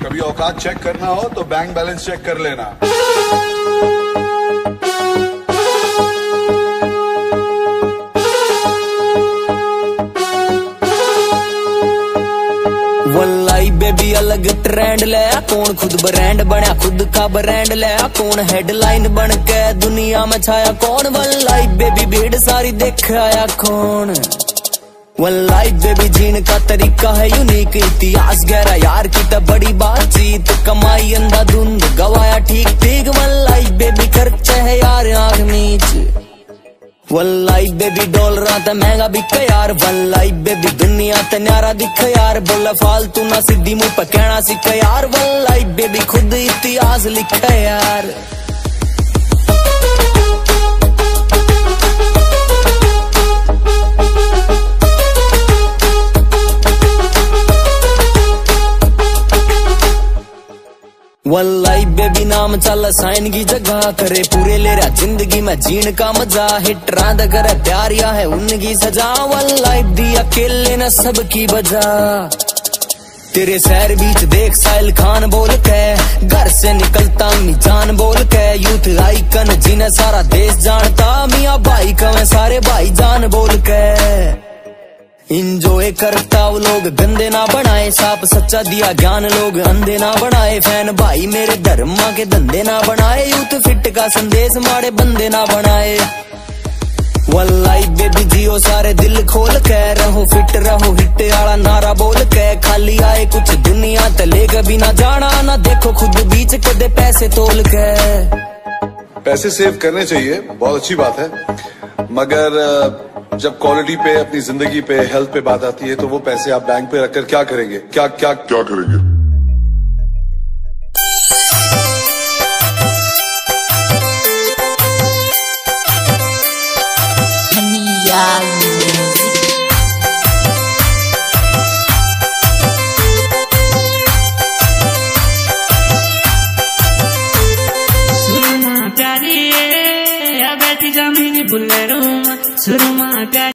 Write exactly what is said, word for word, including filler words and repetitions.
कभी औकात चेक करना हो तो बैंक बैलेंस चेक कर लेना। वल्लाई बेबी अलग ट्रेंड ले, कौन खुद ब्रांड बनया, खुद का ब्रांड ले, कौन हेडलाइन बन के दुनिया में छाया, कौन वल्लाई बेबी भीड़ सारी देख आया कौन। वल्लाई बेबी जीन का तरीका है यूनिक, इतिहास गहरा यार की तो बड़ी बातचीत, कमाई अंधाधुंध गवाया ठीक ठीक, वल्लाई बेबी खर्चे है यार आंख नीच। वल्लाई बेबी डॉलर ते महंगा बिक यार, वल्लाई बेबी दुनिया ते न्यारा दिख यार, बोला फालतू ना सीधी मुंह पे कहना सीख यार, वल्लाई बेबी खुद इतिहास लिख यार। वल्लाई बेबी नाम चल साइन की जगह करे, पूरे ले रहा जिंदगी में जीन का मजा, हिटरा द करे प्यारिया है उनकी सजा, वल्लाई दी अकेले न सबकी बजा। तेरे शहर बीच देख साहिल खान बोल के, घर से निकलता मी जान बोल के, यूथ आइकन जिन्हें सारा देश जानता, मियाँ भाई कवे सारे भाई जान बोल के। इंजॉय करता वो लोग गंदे ना बनाए, साफ सच्चा दिया ज्ञान लोग अंधे ना बनाए, फैन भाई मेरे धर्म के धंधे ना बनाए, यूथ फिट का संदेश मारे बंदे ना बनाए। वल्लाई बेबी जियो सारे दिल खोल के, रहो फिट रहो हिट आला नारा बोल के, खाली आए कुछ दुनिया तले कभी ना जाना, ना देखो खुद बीच कदे पैसे तोल के। पैसे सेव करने चाहिए, बहुत अच्छी बात है, मगर जब क्वालिटी पे, अपनी जिंदगी पे, हेल्थ पे बात आती है तो वो पैसे आप बैंक पे रखकर क्या करेंगे, क्या क्या क्या करेंगे। सुरमा प्यारी बैठी जमीनी बुल्ले रूम, सुरमा प्यारी।